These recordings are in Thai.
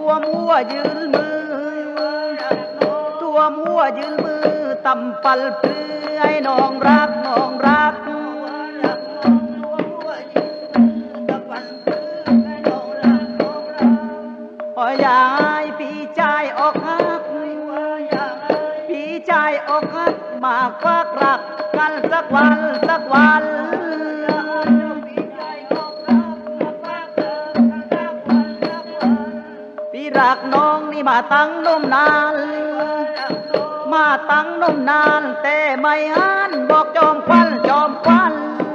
วมหัวยืนมือท่วมหัวยืนมือตำปัลปลือให้น้องรักน้องรักอยากให้พี่ชายออกฮักพี่ชายออกฮักมาควักรักกันสักวันสักวันพี่รักน้องนี่มาตั้งนมนานมาตั้งนมนานแต่ไม่หันบอกจอมควันจอมควัน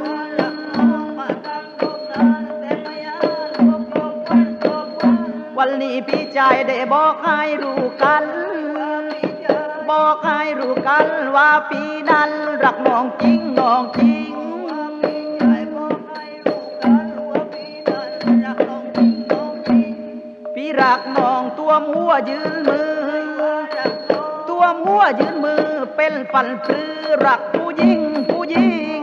วันนี้พี่ชายได้บอกให้รู้กันบอกให้รู้กันว่าพี่นั้นรักน้องจริงน้องจริงพี่รักน้องตัวหัวยืนมือตัวหัวยืนมือเป็นฝันปรือรักผู้หญิงผู้หญิง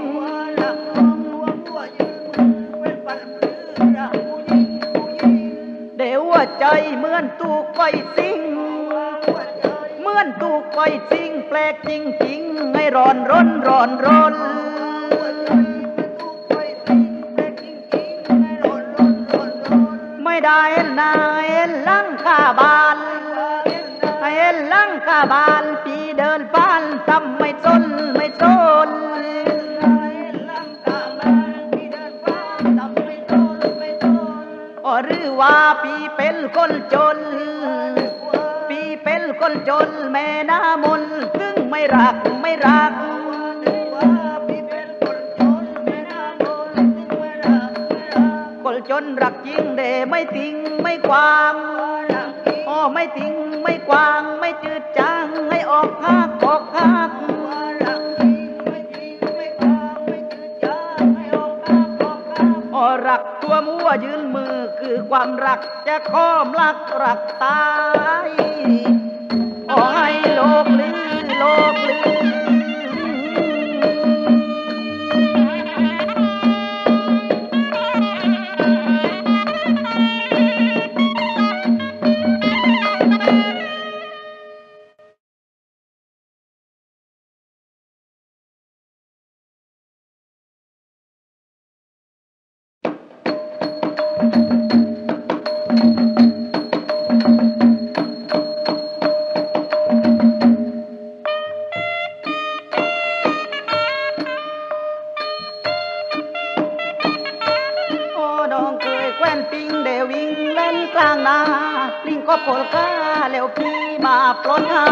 เดี๋ยวหัวใจเหมือนตูกไฟสิงเหมือนตูกไฟสิงแปลกจริงจริงให้ร้อนร้อนร้อนร้อนไม่ได้เห็นหน้าเห็นหลังคาบานเห็นหลังคาบานพี่เดินผ่านทำไม่สนไม่สนหรือว่าพี่เป็นคนจนพี่เป็นคนจนแม่น้ำมนถึงไม่รักไม่รักคนจนรักจริงเดไม่ทิ้งไม่กวางไม่ทิ้งไม่กวางไม่จืดจางให้ออกฮักออกฮักรักตัวมัวยืนมือคือความรักจะค้อมรักตายให้โลกลือโลกลือลิงก็โผล่ก้าแล้วพี่มาปล้นให้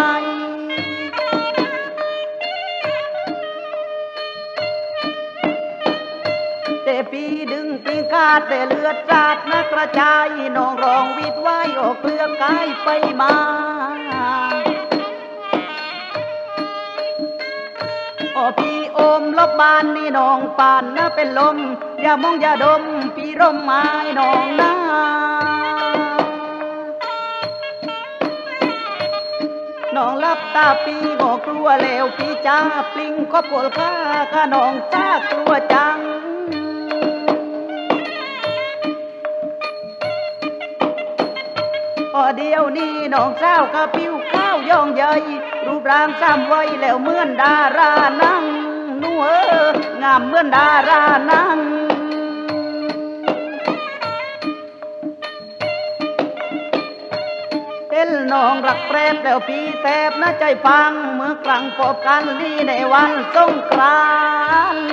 แต่พี่ดึงปิงกาแต่เลือดสาดนักกระจายน้องร้องวิดไว้ออกเปลือกกายไปมาพี่โอมลบบานนี่น้องปานนะเป็นลมอย่ามองอย่าดมพี่ร่มไม้น้องนะน้องลับตาปีก็กลัวแล้วพี่จ้าปลิงก็ปวดข้าข้าน้องจ้ากลัวจังเดียวนี้น้องเจ้าก็ผิวข้าวย่องใหญ่รูปร่างซ้ำไว้แล้วเหมือนดารานั่งนัวงามเหมือนดารานั่งน้องรักแปรบแล้วพี่แทบน่าใจฟังเมื่อกลางพบกันดีในวันสงกรานต์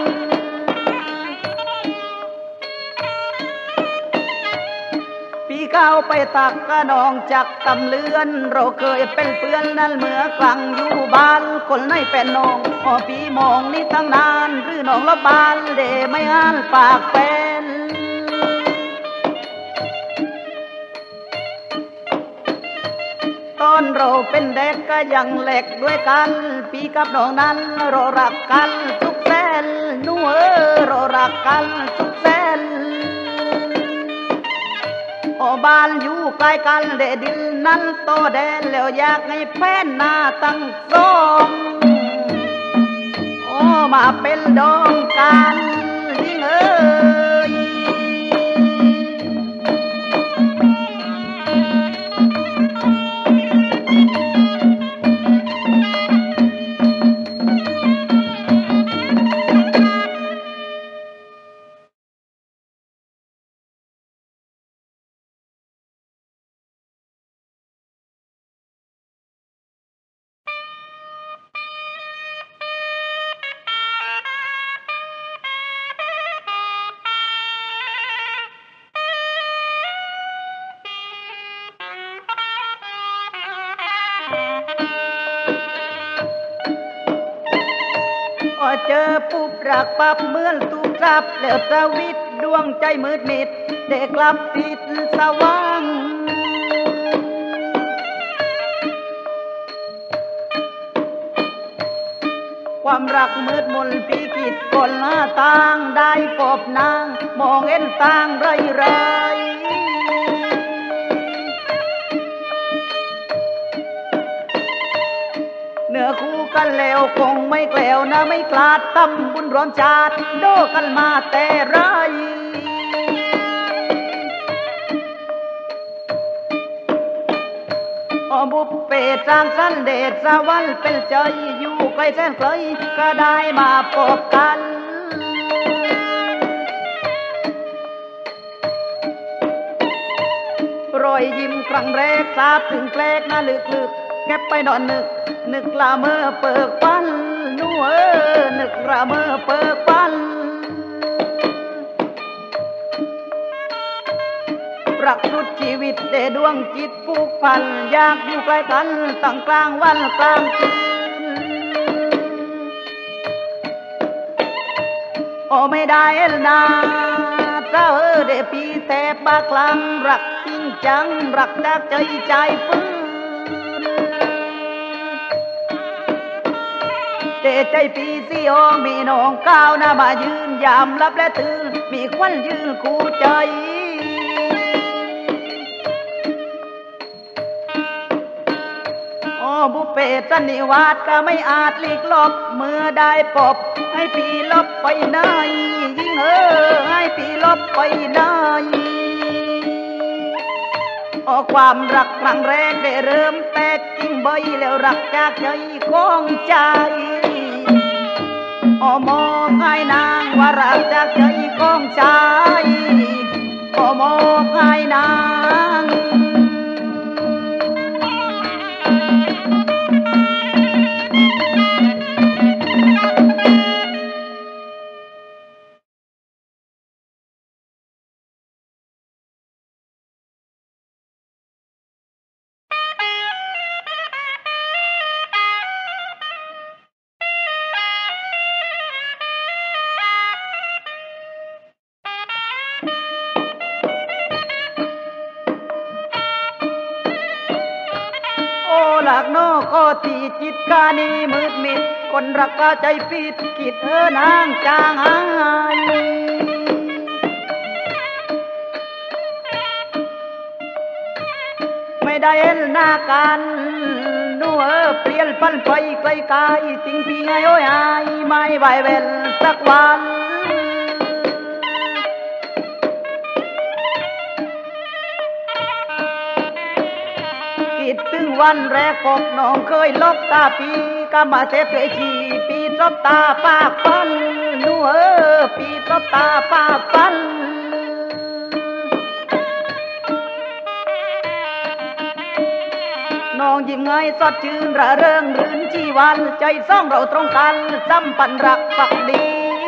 พี่เข้าไปตักกะน้องจักตำเลือนเราเคยเป็นเพื่อนนั้นเมื่อกลางอยู่บ้านคนไหนเป็นน้องพี่มองนี่ตั้งนานหรือน้องละบานเดไม่อ่านปากเป็นตอนเราเป็นเด็กก็ยังเล็กด้วยกันพี่กับน้องนั้นเรารักกันทุกแสนนัวเรารักกันทุกแสนบ้านอยู่ใกล้กันเดดินนั้นโตแดนแล้วอยากให้แฟนหน้าตั้งสองมาเป็นดองกันยิ่งเปุ๊บรักปับเหมือนตูกจับแล้วสวิตดวงใจมืดมิดเด็กกลับติดสว่างความรักมืดมนปีกิดคนหน้าต่างได้พบนางมองเห็นต่างไรไรเนื้อคู่กันแล้วคงไม่แกล้วนะไม่กลาดตำบุญรวมชาติโดกันมาแต่ไรบุพเพสร้างสรรค์เดชสวรรค์เป็นใจอยู่ไกลแสนไกลก็ได้มาพบกันรอยยิ้มครั้งแรกทราบถึงแกลกนะลึกๆแก็บไปนอนนึกละเมอเปิกปันนัวนึกละเมอเปิกปันรักสุดชีวิตแต่ดวงจิตผูกพันอยากอยู่ใกล้กันตั้งกลางวันกลางคืนโอ้ไม่ได้นะเจ้าเดปีแทบบากลางรักจริงจังรักจากใจฟื้นเดใจปีสิโอมีน้องก้าวหน้ามายืนยามรับและตื่นมีควันยืนคู่ใจบุพเพสันนิวาสก็ไม่อาจหลีกลบเมื่อได้พบให้พี่ลบไปไหนยิ่งให้พี่ลบไปไหนความรักครั้งแรกได้เริ่มแตกกิ่งใบแล้วรักจากใจของใจมองให้นางว่ารักจากใจของใจมองให้นางหลักนอกก็ตีจิตกานีมืดมิดคนรักก็ใจปิดกิดนางจางหายไม่ได้เห็นหน้ากันนัวเปลี่ยนปันไปไกลกายสิ่งพี่ไงโอ้ยหายไม่ไหวเวลสักวันถึงวันแรกพบน้องเคยลบตาปีก็มาเทเพชีปีลบตาปากฟันนัวปีลบตาปากฟันน้องยิ้มง่ายสดชื่นระเริงรื่นชีวันใจซ่องเราตรงกันสัมพันธ์รักฝักดี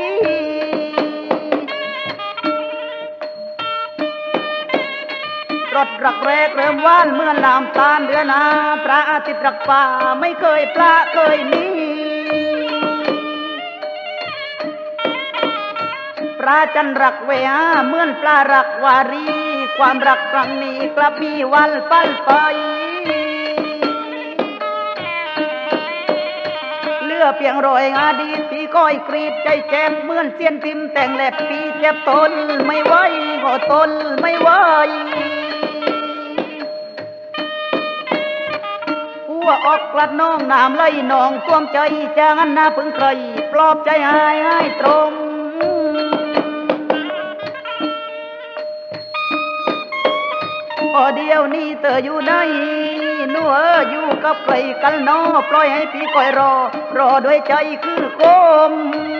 รถรักแรกเริ่มว่านเมื่อลามตาลเดือนนาพระอาทิตย์รักป่าไม่เคยปลาเคยมีพระจันทร์รักเวหาเหมือนปลารักวารีความรักครั้งนี้กลับมีวันปั้นไปเหลือเพียงรอยอดีตที่ก้อยกรีดใจเจ็บเหมือนเสียนทิมแต่งแหลบปีเจ็บทนไม่ไหวก็ทนไม่ไหวออกกลัดน้องน้ำไหลน้องท่วมใจจางอันนาพึ่งใครปลอบใจให้ตรงเดียวนี้เธออยู่ไหนนัวอยู่กับใครกันนอปล่อยให้พี่คอยรอด้วยใจคือโคม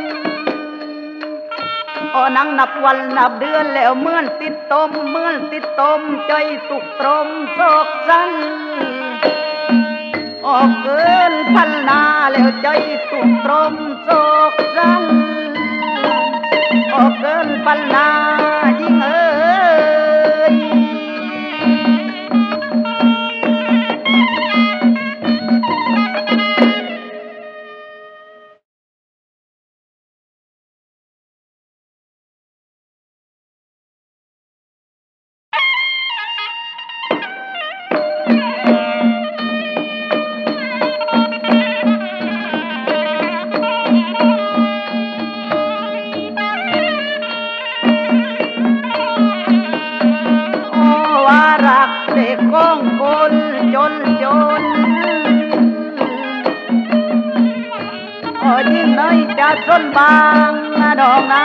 นั่งนับวันนับเดือนแล้วเหมือนติดตมใจสุกตรมโศกสันเกินพันนาแล้วใจสุกตรมโศกสันเกินพันนายิ่งส้นบางดอกนา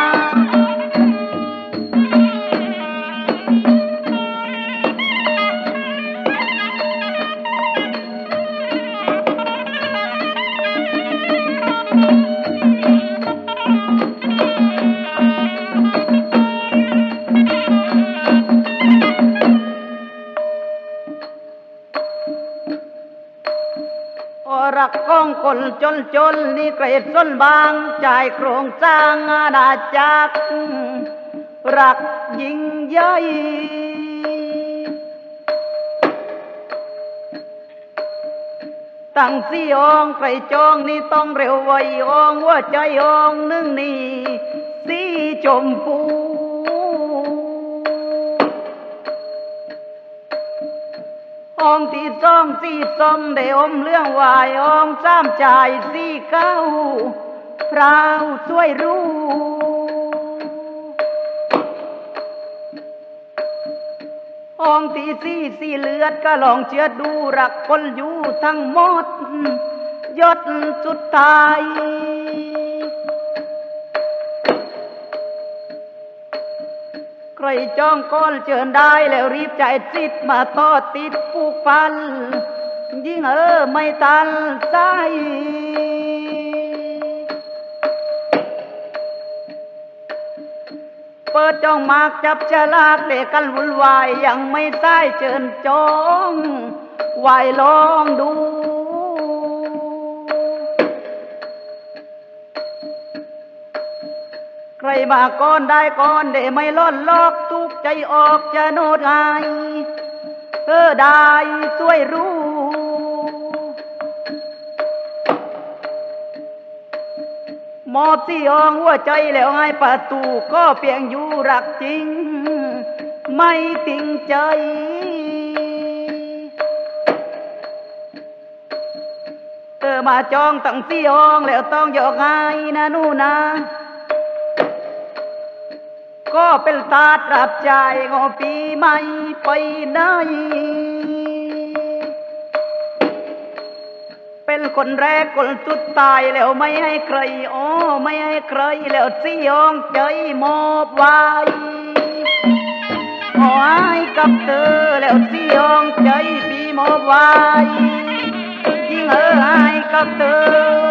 รักก้องคนจนนี่เกรดส้นบางจ่ายโครงสร้างอาณาจักรรักยิ่งใหญ่ตั้งสี่องใครจองนี่ต้องเร็วไวองหัวใจองนึ่งนี่สีชมพูองที่สองสีส้มได้อมเรื่องวายองสามจ่ายสีเก้าพราวช่วยรู้องที่สีเลือดก็ลองเชื่อดูรักคนอยู่ทั้งหมดยศสุดท้ายใครจ้องก้อนเชิญได้แล้วรีบใจจิตมาต่อติดผูกพันยิ่งไม่ทันสายเปิดจ้องมากจับฉลากเด็กกันวุ่นวายยังไม่สายเชิญจองวายลองดูใครมาก่อนได้ก่อนเดไม่ล้อนลอกทุกใจออกจะโนดไงได้ช่วยรู้มอบที่ห้องหัวใจแล้วให้ประตูก็เพียงอยู่รักจริงไม่ติงใจมาจองตั้งที่ห้องแล้วต้องยกให้นะนู่นนะก็เป็นตาตรับใจงอปีไม่ไปไหนเป็นคนแรกคนสุดตายแล้วไม่ให้ใครไม่ให้ใครแล้วสี่ยองใจมอบไว้ให้กับเธอแล้วสี่ยองใจปีมอบไว้ยิ่งให้กับเธอ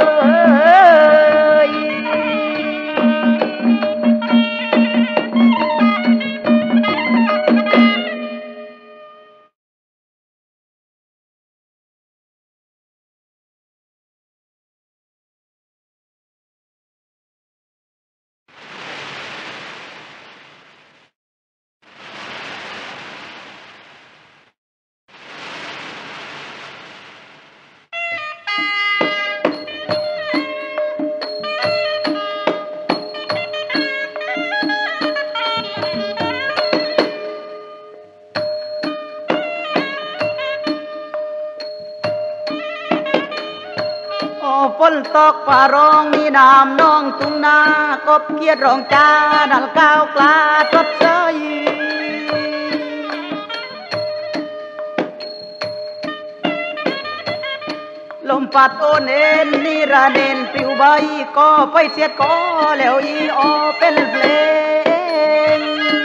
ฝนตกฝ่าร้องมีน้ำน้องทุ่งนากบเคียดร้องจ้าดันก้าวกลาทดเชยลมปัดโอนเอ็นนิราเดนปิวใบก็ไปเสียดก็แล้วอีเป็นเพลง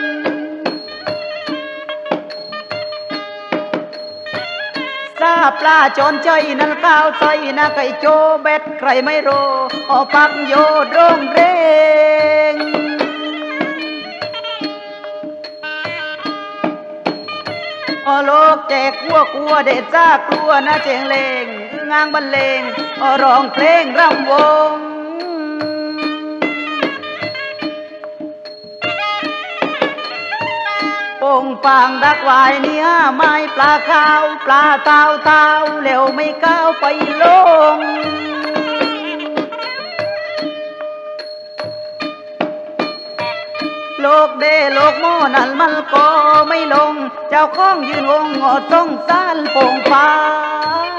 ซาปลาจนใจนั่นก้าวใส่นะไก่โจเบ็ดใครไม่รู้ปักโยดร้องเร่งโลกแจกกลัวเด็ดจ้ากลัวนะเจงเลงงางบรรเลงร้องเพลงรำวงโป่งปางดักวายเนื้อไม้ปลาขาวปลาเต่าเร็วไม่ก้าวไปลงโลกเดโลกโมนั่นมันก็ไม่ลงเจ้าของยืนวงสงสารโป่งปาง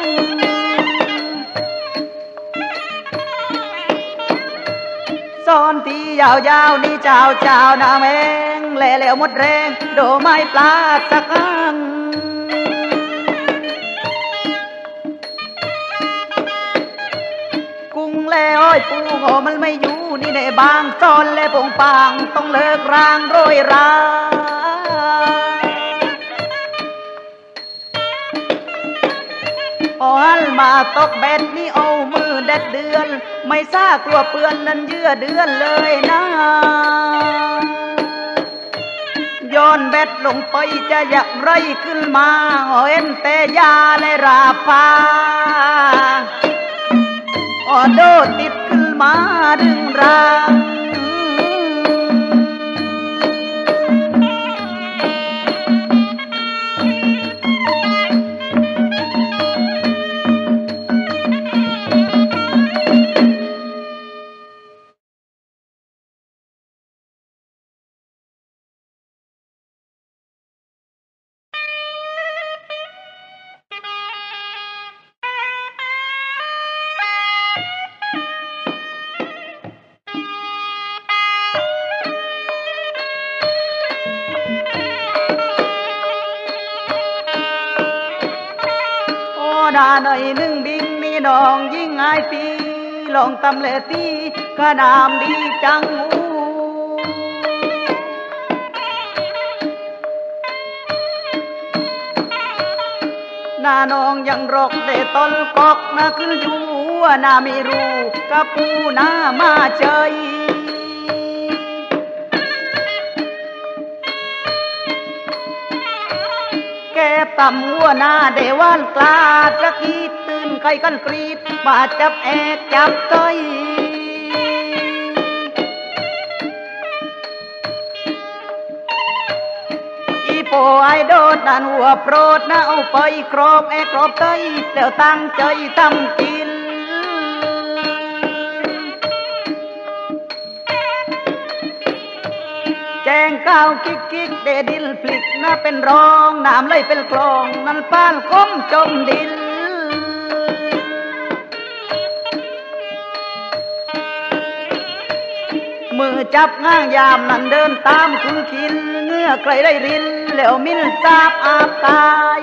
ซ้อนที่ยาวนี่เจ้าหน้าแมงแหล่แล้วหมดแรงโดไม้ปลาสักครั้งกุ้งแลอ้อยปูโง่มันไม่อยู่นี่ในบางซ่อนและปงปางต้องเลิกรางโรยราพอหันมาตกเบ็ดนี่เอามือเด็ดเดือนไม่ซ่ากลัวเปื้อนนั้นเยื่อเดือนเลยนะย้อนเบ็ดลงไปจะอยากไรขึ้นมาเห็นแต่ยาและราพาโดดติดขึ้นมาดึงรางดาหน่อยหนึ่งดิ้งนี่ดองยิ่งไอปีลองตำเลตีก็นามดีจังนาน้องยังรกได้ต้นกอกนะขึ้นอยู่นาไม่รู้กับปูนามาเจยแกต่ำหัวหน้าเดวันกลาดระกีตื่นไก่กันกรีดมาจับแอกจับเตยอีโปไอโดดนั่นหัวโปรดนะเอาไปครอบแอกครอบเตยแล้วตั้งใจทำกินแจงก้าวคิกคิกเดดิลพลิกนะเป็นรองน้ำเลยเป็นคลองนั่นป้านคมจมดินมือจับง่างยามนั่นเดินตามคุณคินเงื่อใครได้รินแล้วมินทราบอาบกาย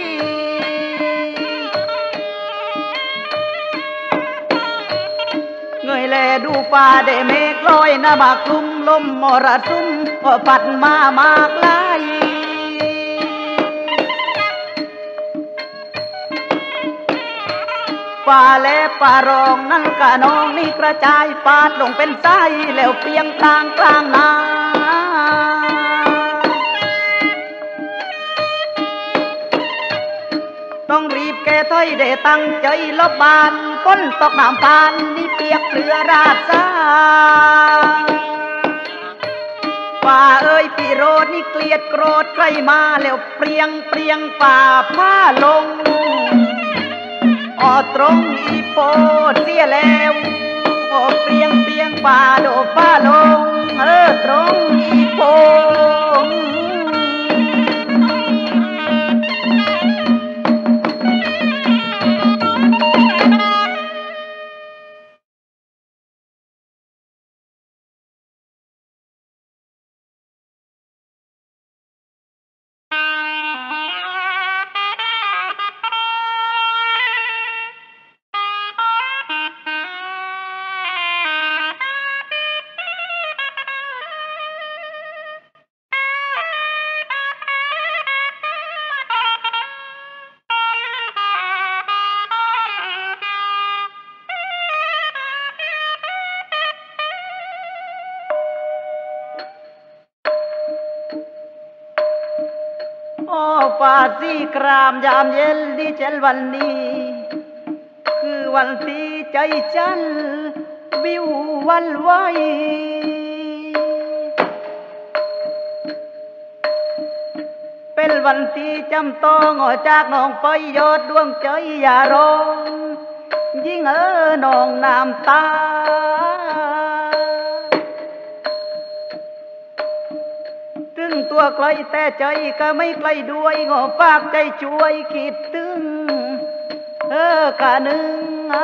เงยแลดูฟ้าได้เมฆลอยหน้าบากคลุมลมมรสุมก็พัดมามากลายฟ้าและป่ารองนั่นกะนองนี่กระจายปาดลงเป็นไส้แล้วเปียงกลางกลางนาต้องรีบแก้ถ้อยได้ตั้งใจลบบานก้นตกน้ำพานนี่เปียกเรือราดซาป่าเอ้ยพี่โรดนี่เกลียดโกรธใครมาแล้วเปรียงป่าผ้าลงตรงอีโปเสียแล้วเปรียงป่าโดผ้าลงตรงอีโปฟ้าสีครามยามเย็นดีเจลวันนี้คือวันที่ใจฉันวิววันไหวเป็นวันที่จำต้องออกจากน้องไปยอดดวงใจอย่าร้องยิ่งน้องน้ำตาถึงตัวไกลแต่ใจก็ไม่ไกลด้วยงอฝากใจช่วยคิดถึงกะนึง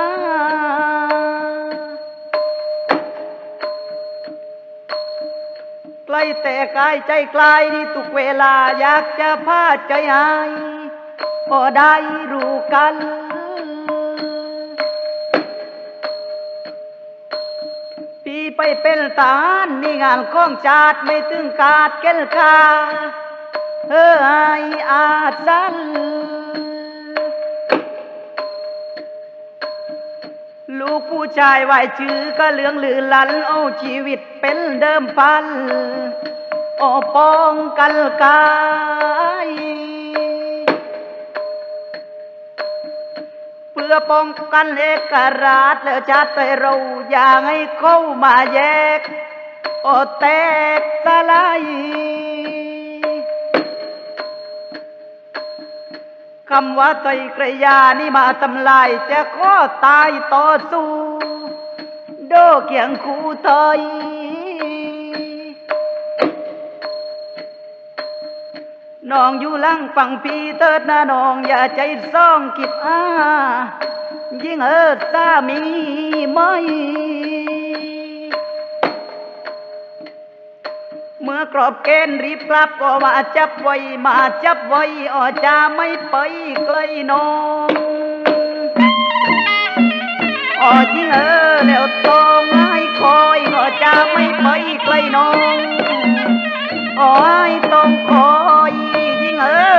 ไกลแต่กายใจไกลนี่ทุกเวลาอยากจะพาใจหายพอได้รู้กันเป็นตาลนี่งานของชาติไม่ถึงขาดเกลกาไออาสันลูกผู้ชายไหวชื่อก็เลืองลือลันเอาชีวิตเป็นเดิมพันโอปองกันกายเพื่อป้องกันเอกราชและชาติเราอย่าให้เข้ามาแยกโอแตกสลายคำว่าไตรกระยานี่มาทำลายจะข้อตายต่อสู้โดเกียงคู่เทยน้องอยู่หลังฝั่งพี่เติดนะน้องอย่าใจซ่องคิดยิ่งสามีไม่เมื่อกรอบเกณฑ์รีบกลับก็มาจับไว้มาจับไว้จะไม่ไปไกลน้องจริงแล้วต้องให้คอยจะไม่ไปไกลน้องต้องคอยยิ่ง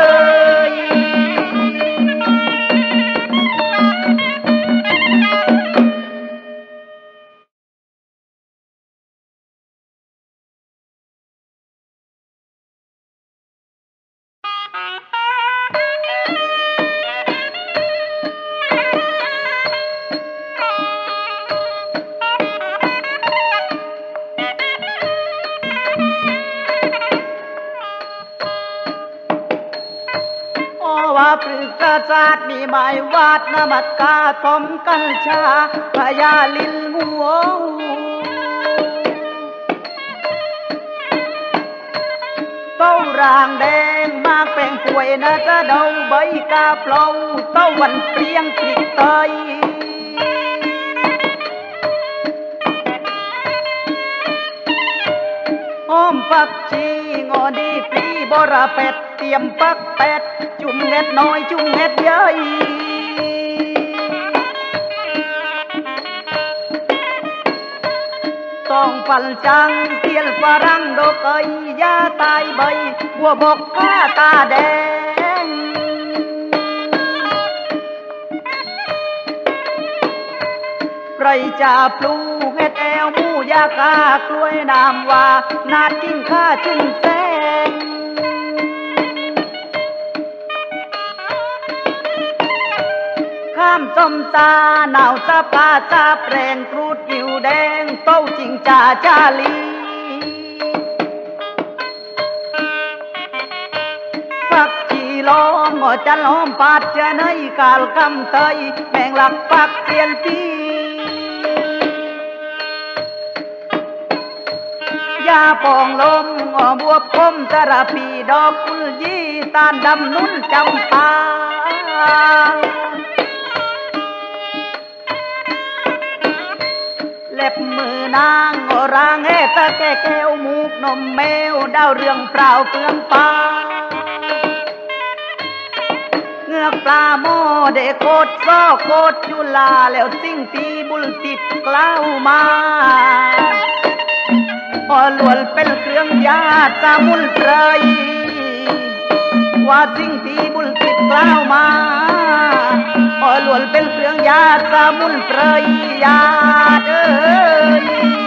ว่าปรึกษาศาสตร์มีหมายวาดนมัดกาทมกัญชาพยาลินงูเต้ารางแดงมากแป้งป่วยนะจะเดาใบกาเปล่าเต้าวันเปรียงพริกเตยอ้อมปักชีงอดีปลีบระเป็ดเตรียมปักเป็ดจุ่มเห็ดน้อยจุ่มเห็ดใหญ่ต้องฝันจังเทียนฝรั่งดอกเอ้ยยาตายใบบัวบกข้าตาแดงไรจะปลูกเห็ดแอวหมูยากากล้วยน้ำว่านาดกิ้งข้าจึงแซงข้ามส้มตาหนาวซาปลาซาแปรงกรูดอยู่แดงเต้าจิงจ่าจาลีปักจีล้อมจะล้อมปาดจะในกาลกำเตยแมงหลักปักเทียนตียาปองลมบัวพมสระปีดอกกุลยี่ตาดำนุ่นจำปาเล็บมือนางรางเฮตะแก่แก้วมูกนมแมวดาวเรืองเปล่าเปลืองฟ้าเงือกปลาโมเดโคดซ้อโคดจุลาแล้วสิ่งตีบุลติดกล้าวมาพอล้วนเป็นเครื่องยาสมุนไพรว่าสิ่งที่บุลติดกล้าวมาพอล้วนเป็นเครื่องยาสมุนไพรยาเอ้ย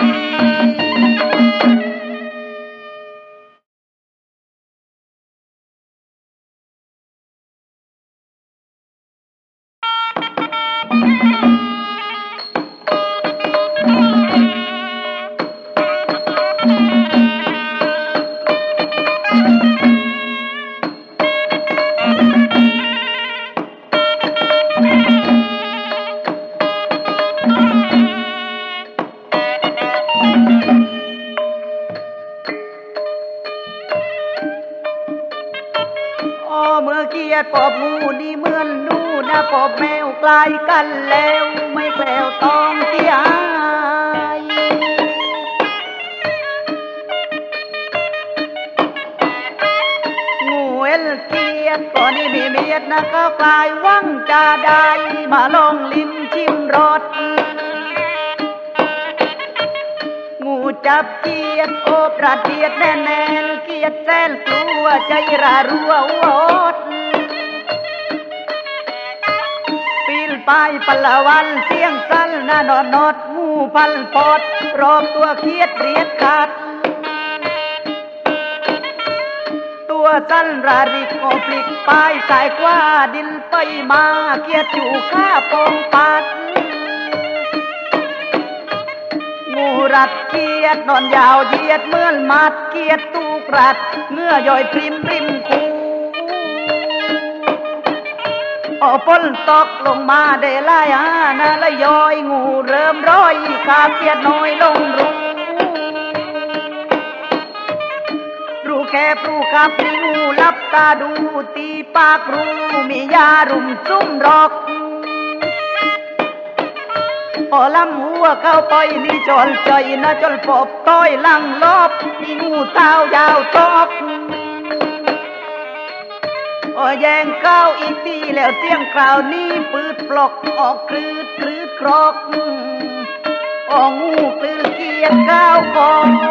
เมื่อกี้ปอบงูนี่เหมือนนูนะปอบแมวกลายกันแล้วไม่แกล้วต้องเสียงูเอลเกียดก่อนนี่มีเมียดนะก็กลายวังจะได้มาลองลิ้มชิมรสงูจับเกียดโอบระเดียดแน่นๆเกียดแสนกลัวใจระรัวอดปีนไปปละวันเสียงสั้นน่านอนนดงูพันปอดรอบตัวเคียดเรียดขาดตัวสั้นราริกก็พลิกไปสายกว่าดินไปมาเกียดอยู่ข้าปองปัดงูรัดเกียดนอนยาวเหยียดเมื่อนมัดเกียดตูกรัดเมื่อย่อยพริมริมคูฝนตกลงมาได้ลายนาละย้อยงูเริ่มร้อยขาเกียดน้อยลงรูแคบรูขับมีงูลับตาดูตีปากรูมียารุมซุ่มรอกลำหัวเข้าไปมีจอลใจนะจนปบต้อยลังลบมีงูเท้ายาวตอกแยงเข้าอีกทีแล้วเสียงคราวนี้ปืดปลอกออกคลืดคลืดกรอกงูกลืดเกียดข้าวกอง